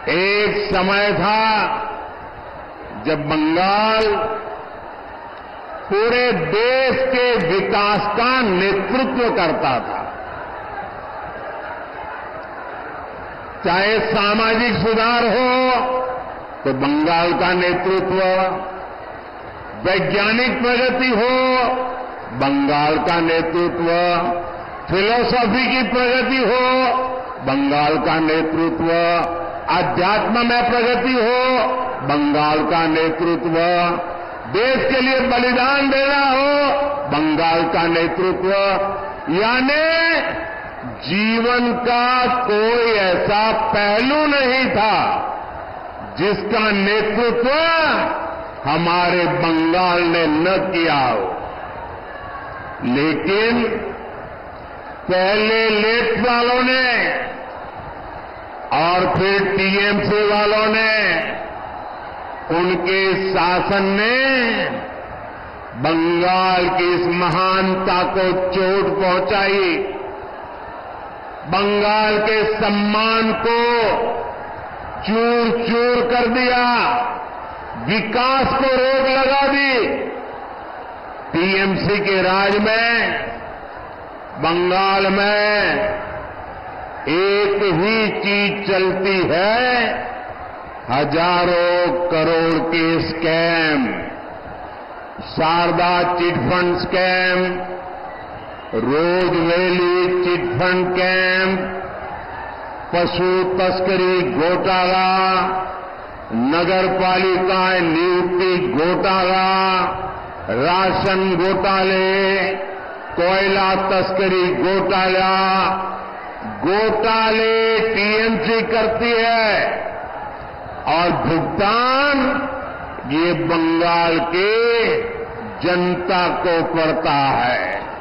एक समय था जब बंगाल पूरे देश के विकास का नेतृत्व करता था। चाहे सामाजिक सुधार हो तो बंगाल का नेतृत्व, वैज्ञानिक प्रगति हो बंगाल का नेतृत्व, फिलॉसफी की प्रगति हो बंगाल का नेतृत्व, अध्यात्म में प्रगति हो बंगाल का नेतृत्व, देश के लिए बलिदान देना हो बंगाल का नेतृत्व। यानी जीवन का कोई ऐसा पहलू नहीं था जिसका नेतृत्व हमारे बंगाल ने न किया हो। लेकिन पहले लेफ्ट वालों ने और फिर टीएमसी वालों ने, उनके शासन ने बंगाल की इस महानता को चोट पहुंचाई, बंगाल के सम्मान को चूर चूर कर दिया, विकास को रोक लगा दी। टीएमसी के राज में बंगाल में एक ही चीज चलती है, हजारों करोड़ के scam, Sharda chit fund scam, Rose Valley chit fund camp, पशु तस्करी घोटाला, नगर पालिका नियुक्ति घोटाला, राशन घोटाले, कोयला तस्करी घोटाला, घोटाले टीएमसी करती है और भुगतान ये बंगाल के जनता को पड़ता है।